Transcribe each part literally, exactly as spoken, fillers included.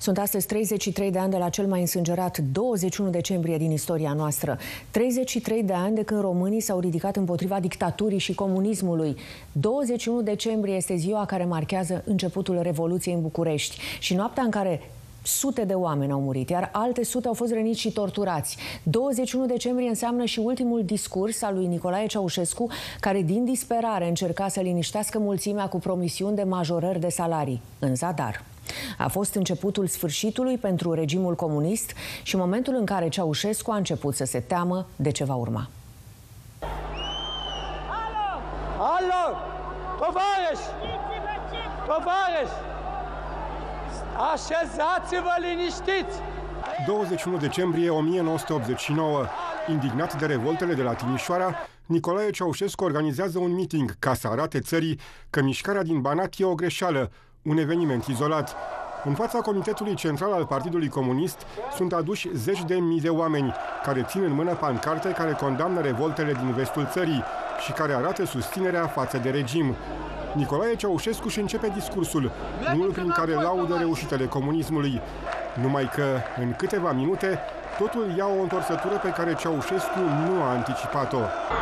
Sunt astăzi treizeci și trei de ani de la cel mai însângerat douăzeci și unu decembrie din istoria noastră. treizeci și trei de ani de când românii s-au ridicat împotriva dictaturii și comunismului. douăzeci și unu decembrie este ziua care marchează începutul Revoluției în București și noaptea în care sute de oameni au murit, iar alte sute au fost răniți și torturați. douăzeci și unu decembrie înseamnă și ultimul discurs al lui Nicolae Ceaușescu, care din disperare încerca să liniștească mulțimea cu promisiuni de majorări de salarii. În zadar. A fost începutul sfârșitului pentru regimul comunist și momentul în care Ceaușescu a început să se teamă de ce va urma. Alo! Alo! Tovarăș! Tovarăș! Așezați-vă liniștiți! douăzeci și unu decembrie o mie nouă sute optzeci și nouă. Indignat de revoltele de la Timișoara, Nicolae Ceaușescu organizează un meeting ca să arate țării că mișcarea din Banat e o greșeală, un eveniment izolat. În fața Comitetului Central al Partidului Comunist sunt aduși zeci de mii de oameni care țin în mână pancarte care condamnă revoltele din vestul țării și care arată susținerea față de regim. Nicolae Ceaușescu își începe discursul, unul prin care laudă reușitele comunismului. Numai că, în câteva minute, totul ia o întorsătură pe care Ceaușescu nu a anticipat-o.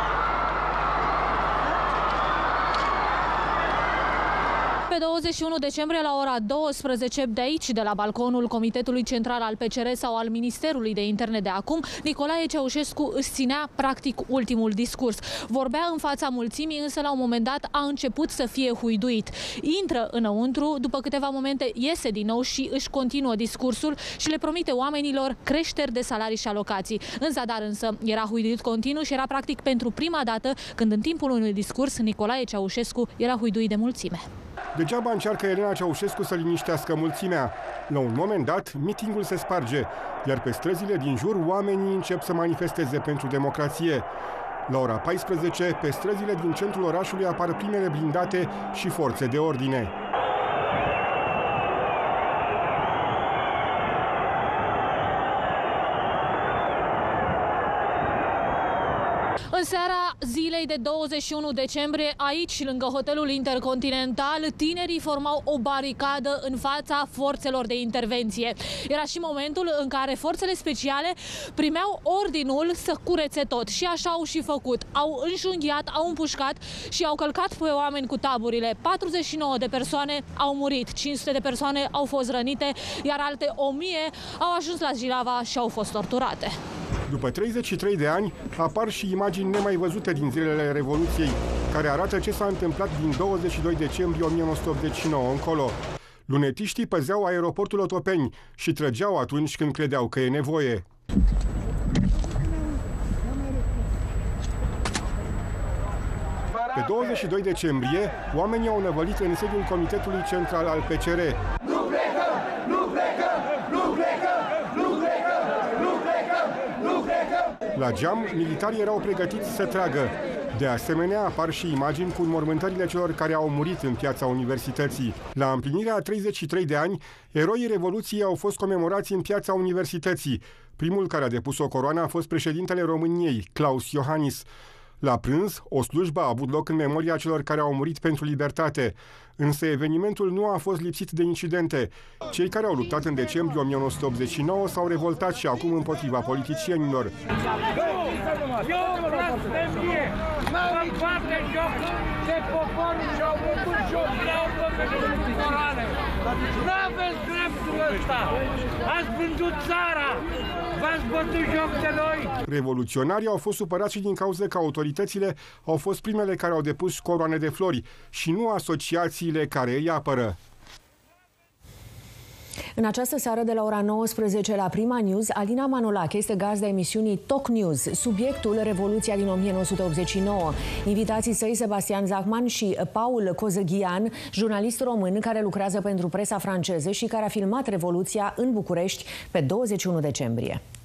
Pe douăzeci și unu decembrie la ora douăsprezece de aici, de la balconul Comitetului Central al P C R sau al Ministerului de Interne de acum, Nicolae Ceaușescu își ținea practic ultimul discurs. Vorbea în fața mulțimii, însă la un moment dat a început să fie huiduit. Intră înăuntru, după câteva momente iese din nou și își continuă discursul și le promite oamenilor creșteri de salarii și alocații. În zadar însă era huiduit continuu și era practic pentru prima dată când în timpul unui discurs Nicolae Ceaușescu era huiduit de mulțime. Degeaba încearcă Elena Ceaușescu să liniștească mulțimea. La un moment dat, mitingul se sparge, iar pe străzile din jur oamenii încep să manifesteze pentru democrație. La ora paisprezece, pe străzile din centrul orașului apar primele blindate și forțe de ordine. În seara zilei de douăzeci și unu decembrie, aici, lângă hotelul Intercontinental, tinerii formau o baricadă în fața forțelor de intervenție. Era și momentul în care forțele speciale primeau ordinul să curețe tot. Și așa au și făcut. Au înjunghiat, au împușcat și au călcat pe oameni cu taburile. patruzeci și nouă de persoane au murit, cinci sute de persoane au fost rănite, iar alte o mie au ajuns la Jilava și au fost torturate. După treizeci și trei de ani, apar și imagini nemai văzute din zilele Revoluției, care arată ce s-a întâmplat din douăzeci și doi decembrie o mie nouă sute optzeci și nouă încolo. Lunetiștii păzeau aeroportul Otopeni și trăgeau atunci când credeau că e nevoie. Pe douăzeci și doi decembrie, oamenii au năvălit în sediul Comitetului Central al P C R. Nu plecăm! Nu plecăm! Nu plecăm! Nu plecăm! Nu plecăm! Nu plecăm! La geam, militarii erau pregătiți să tragă. De asemenea, apar și imagini cu înmormântările celor care au murit în piața Universității. La împlinirea a treizeci și trei de ani, eroii Revoluției au fost comemorați în piața Universității. Primul care a depus o coroană a fost președintele României, Claus Iohannis. La prânz, o slujbă a avut loc în memoria celor care au murit pentru libertate. Însă evenimentul nu a fost lipsit de incidente. Cei care au luptat în decembrie o mie nouă sute optzeci și nouă s-au revoltat și acum împotriva politicienilor. Eu vreau să fie! Mă bate joc de poporul și au făcut joc! Vreau să morale! N-aveți dreptul ăsta! Ați vândut țara! V-ați bătut joc de noi! Revoluționarii au fost supărați și din cauza că autoritățile au fost primele care au depus coroane de flori și nu asociațiile care îi apără. În această seară de la ora nouăsprezece la Prima News, Alina Manolache este gazda emisiunii Talk News, subiectul Revoluția din o mie nouă sute optzeci și nouă. Invitații săi Sebastian Zachman și Paul Cozăghian, jurnalist român care lucrează pentru presa franceză și care a filmat Revoluția în București pe douăzeci și unu decembrie.